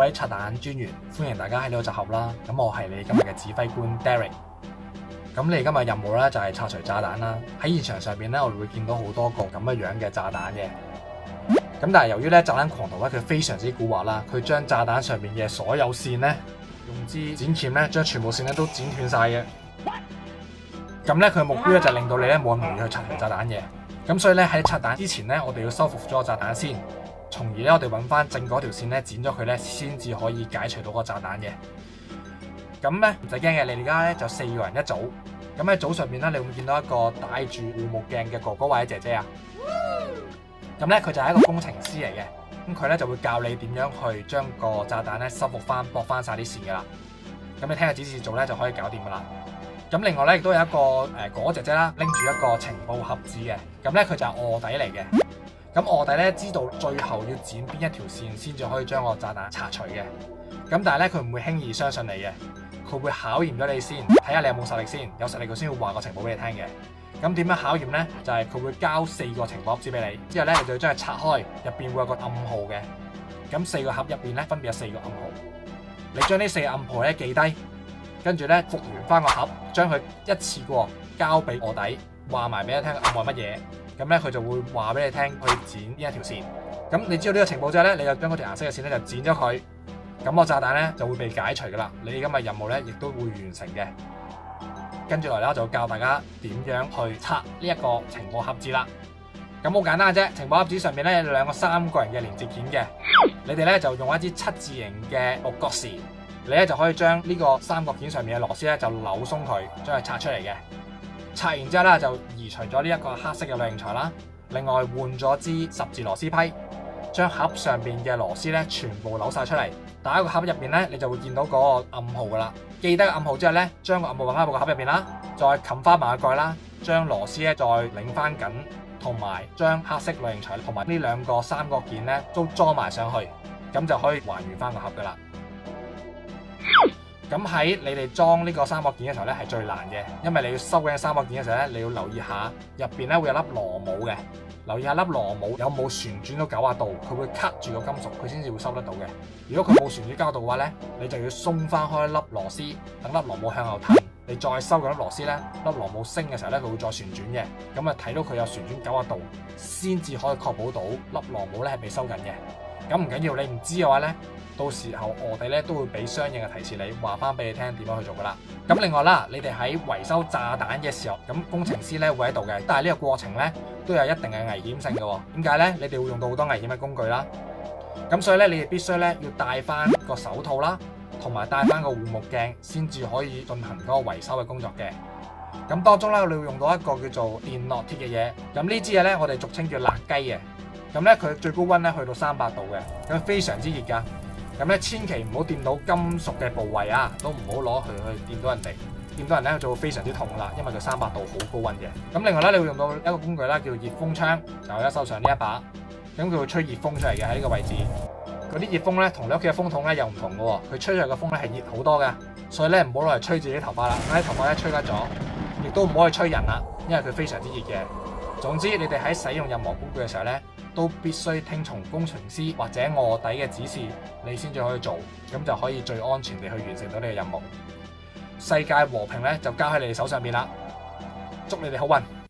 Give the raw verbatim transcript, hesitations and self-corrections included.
位拆彈專員，歡迎大家喺呢度集合啦。咁我係你今日嘅指揮官 Derek。咁你今日任務咧就係拆除炸彈啦。喺現場上邊咧，我哋會見到好多個咁嘅樣嘅炸彈嘅。咁但係由於咧炸彈狂徒咧佢非常之蠱惑啦，佢將炸彈上邊嘅所有線咧用支剪鉗咧將全部線咧都剪斷晒嘅。咁咧佢嘅目標咧就係令到你咧冇咁容易去拆除炸彈嘅。咁所以咧喺拆彈之前咧，我哋要修復咗個炸彈先，從而咧我哋揾翻正嗰條線咧剪咗佢咧，先至可以解除到個炸彈嘅。咁咧唔使驚嘅，你而家咧就四個人一組。咁喺組上面咧，你會見到一個戴住護目鏡嘅哥哥或者姐姐啊。咁咧佢就係一個工程師嚟嘅，咁佢咧就會教你點樣去將個炸彈咧修復翻、駁翻晒啲線噶啦。咁你聽個指示做咧就可以搞掂噶啦。咁另外咧亦都有一個誒哥哥姐姐啦，拎住一個情報盒子嘅。咁咧佢就係臥底嚟嘅。咁臥底咧知道最後要剪邊一條線先至可以將個炸彈拆除嘅。咁但係咧佢唔會輕易相信你嘅，佢會考驗咗你先，睇下你有冇實力先。有實力佢先會話個情報俾你聽嘅。咁點樣考驗呢？就係、是、佢會交四個情報盒子俾你，之後咧你就要將佢拆開，入邊會有個暗號嘅。咁四個盒入邊咧分別有四個暗號，你將呢四個暗號咧記低，跟住咧復原翻個盒，將佢一次過交俾臥底，話埋俾你聽暗號係乜嘢。咁咧佢就會話俾你聽去剪呢一條線。咁你知道呢個情報之後咧，你就將嗰條顏色嘅線咧就剪咗佢，咁個炸彈咧就會被解除噶啦。你今日任務咧亦都會完成嘅。跟住嚟咧，我就教大家點樣去拆呢一個情報盒子啦。咁好簡單嘅啫，情報盒子上面咧有兩個三個人嘅連接件嘅。你哋咧就用一支七字形嘅六角匙，你咧就可以將呢個三角件上面嘅螺絲咧就扭鬆佢，將佢拆出嚟嘅。拆完之後咧就移除咗呢一個黑色嘅鋁型材啦，另外換咗支十字螺絲批，將盒上邊嘅螺絲咧全部扭晒出嚟。打喺個盒入邊咧，你就會見到嗰個暗號噶啦。記得個暗號之後咧，將個暗號放翻入個盒入邊啦，再冚翻埋個蓋啦，將螺絲咧再擰翻緊，同埋將黑色鋁型材同埋呢兩個三角件咧都裝埋上去，咁就可以還原翻個盒噶啦。咁喺你哋裝呢個三角件嘅時候咧係最難嘅，因為你要收緊三角件嘅時候咧，你要留意下入邊咧會有粒螺母嘅。留意下粒螺母有冇旋轉到九十度，佢會卡住個金屬，佢先至會收得到嘅。如果佢冇旋轉九十度嘅話咧，你就要鬆翻開粒螺絲，等粒螺母向後褪，你再收嗰粒螺絲咧，粒螺母升嘅時候咧，佢會再旋轉嘅。咁啊睇到佢有旋轉九十度，先至可以確保到粒螺母咧係被收緊嘅。咁唔緊要，你唔知嘅話咧，到時候臥底咧都會俾相應嘅提示你，話翻俾你聽點樣去做噶啦。咁另外啦，你哋喺維修炸彈嘅時候，咁工程師咧會喺度嘅，但係呢個過程咧都有一定嘅危險性嘅。點解咧？你哋會用到好多危險嘅工具啦。咁所以咧，你哋必須咧要戴翻個手套啦，同埋戴翻個護目鏡，先至可以進行嗰個維修嘅工作嘅。咁當中咧，你會用到一個叫做電烙鐵嘅嘢。咁呢支嘢咧，我哋俗稱叫辣雞嘅。咁咧，佢最高溫咧去到三百度嘅，咁非常之熱㗎。咁咧，千祈唔好掂到金屬嘅部位啊，都唔好攞佢去掂到人哋，掂到人咧就會非常之痛啦，因為佢三百度好高溫嘅。咁另外咧，你會用到一個工具啦，叫熱風槍，就喺手上呢一把，咁佢會吹熱風出嚟嘅喺呢個位置。嗰啲熱風咧，同你屋企嘅風筒咧又唔同嘅喎，佢吹出嚟嘅風咧係熱好多嘅，所以咧唔好攞嚟吹自己頭髮啦，咁啲頭髮咧吹甩咗，亦都唔好去吹人啦，因為佢非常之熱嘅。總之，你哋喺使用任何工具嘅時候咧，都必須聽從工程師或者臥底嘅指示，你先至可以做，咁就可以最安全地去完成到呢個任務。世界和平咧就交喺你哋手上邊啦，祝你哋好運！